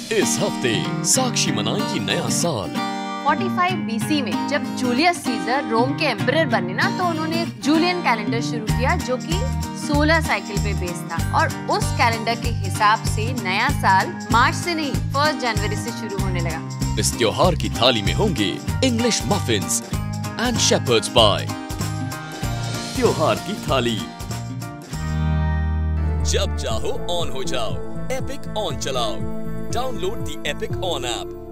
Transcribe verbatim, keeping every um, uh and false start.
इस हफ्ते साक्षी मनाएगी नया साल। पैंतालीस बीसी में जब जूलियस सीजर रोम के एम्परर बने ना, तो उन्होंने एक जूलियन कैलेंडर शुरू किया जो कि सोलर साइकिल पे बेस्ड था। और उस कैलेंडर के हिसाब से नया साल मार्च से नहीं, फर्स्ट जनवरी से शुरू होने लगा। इस त्योहार की थाली में होंगे English muffins and shepherd's pie. त्योहार की थाली। जब चाहो ऑन हो जाओ, एपिक ऑन चलाओ। Download the Epic On app.